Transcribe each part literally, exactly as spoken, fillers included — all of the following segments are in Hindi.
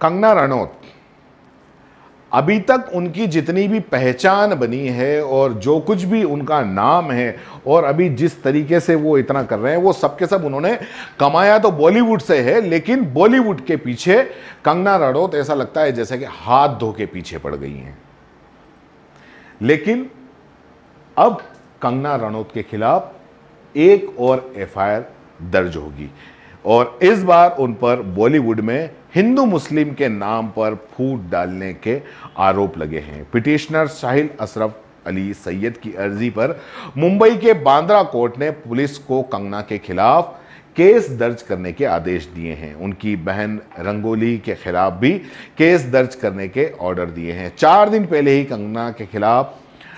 कंगना रनौत, अभी तक उनकी जितनी भी पहचान बनी है और जो कुछ भी उनका नाम है और अभी जिस तरीके से वो इतना कर रहे हैं, वो सब के सब उन्होंने कमाया तो बॉलीवुड से है, लेकिन बॉलीवुड के पीछे कंगना रनौत ऐसा लगता है जैसे कि हाथ धो के पीछे पड़ गई हैं। लेकिन अब कंगना रनौत के खिलाफ एक और एफ आई आर दर्ज होगी और इस बार उन पर बॉलीवुड में हिंदू मुस्लिम के नाम पर फूट डालने के आरोप लगे हैं। पिटिशनर साहिल अशरफ अली सैयद की अर्जी पर मुंबई के बांद्रा कोर्ट ने पुलिस को कंगना के खिलाफ केस दर्ज करने के आदेश दिए हैं। उनकी बहन रंगोली के खिलाफ भी केस दर्ज करने के ऑर्डर दिए हैं। चार दिन पहले ही कंगना के खिलाफ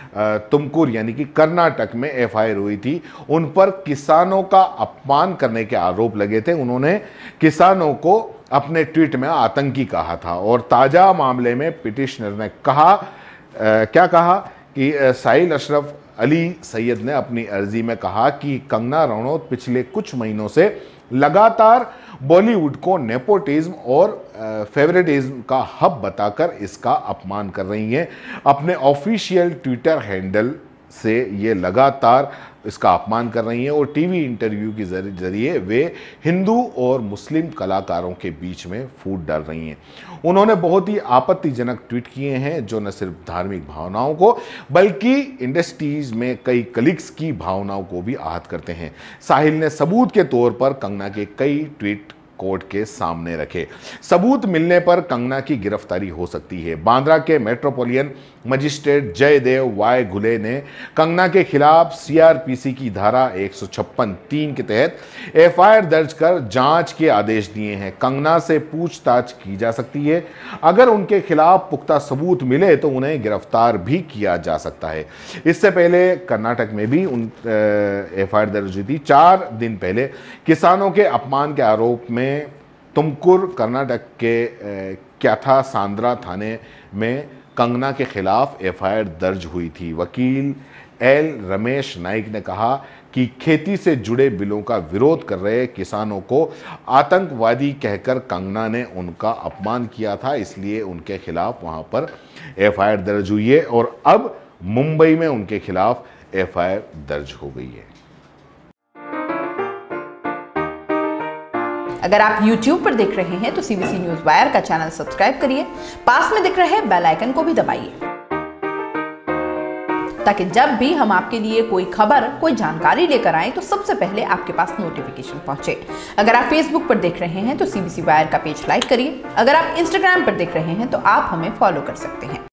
तुमकुर यानी कि कर्नाटक में एफ आई आर हुई थी। उन पर किसानों का अपमान करने के आरोप लगे थे। उन्होंने किसानों को अपने ट्वीट में आतंकी कहा था और ताजा मामले में पिटिशनर ने कहा आ, क्या कहा कि साहिल अशरफ अली सैयद ने अपनी अर्जी में कहा कि कंगना रनौत पिछले कुछ महीनों से लगातार बॉलीवुड को नेपोटिज्म और फेवरेटिज्म का हब बताकर इसका अपमान कर रही हैं। अपने ऑफिशियल ट्विटर हैंडल से ये लगातार इसका अपमान कर रही हैं और टीवी इंटरव्यू के जरिए वे हिंदू और मुस्लिम कलाकारों के बीच में फूट डाल रही हैं। उन्होंने बहुत ही आपत्तिजनक ट्वीट किए हैं जो न सिर्फ धार्मिक भावनाओं को बल्कि इंडस्ट्रीज में कई कलीग्स की भावनाओं को भी आहत करते हैं। साहिल ने सबूत के तौर पर कंगना के कई ट्वीट कोर्ट के सामने रखे। सबूत मिलने पर कंगना की गिरफ्तारी हो सकती है। बांद्रा के मेट्रोपॉलिटन मजिस्ट्रेट जयदेव वाई घुले ने कंगना के खिलाफ सी आर पी सी की धारा एक सौ छप्पन तीन के तहत एफ आई आर दर्ज कर जांच के आदेश दिए हैं। कंगना से पूछताछ की जा सकती है। अगर उनके खिलाफ पुख्ता सबूत मिले तो उन्हें गिरफ्तार भी किया जा सकता है। इससे पहले कर्नाटक में भी उन एफ आई आर दर्ज हुई थी। चार दिन पहले किसानों के अपमान के आरोप में तुमकुर कर्नाटक के क्याथा सांद्रा थाने में कंगना के खिलाफ एफ आई आर दर्ज हुई थी। वकील एल रमेश नाइक ने कहा कि खेती से जुड़े बिलों का विरोध कर रहे किसानों को आतंकवादी कहकर कंगना ने उनका अपमान किया था, इसलिए उनके खिलाफ वहां पर एफ आई आर दर्ज हुई है और अब मुंबई में उनके खिलाफ एफ आई आर दर्ज हो गई है। अगर आप YouTube पर देख रहे हैं तो C B C news wire का चैनल सब्सक्राइब करिए, पास में दिख रहे बेल आइकन को भी दबाइए ताकि जब भी हम आपके लिए कोई खबर, कोई जानकारी लेकर आए तो सबसे पहले आपके पास नोटिफिकेशन पहुंचे। अगर आप Facebook पर देख रहे हैं तो सी बी सी वायर का पेज लाइक करिए। अगर आप Instagram पर देख रहे हैं तो आप हमें फॉलो कर सकते हैं।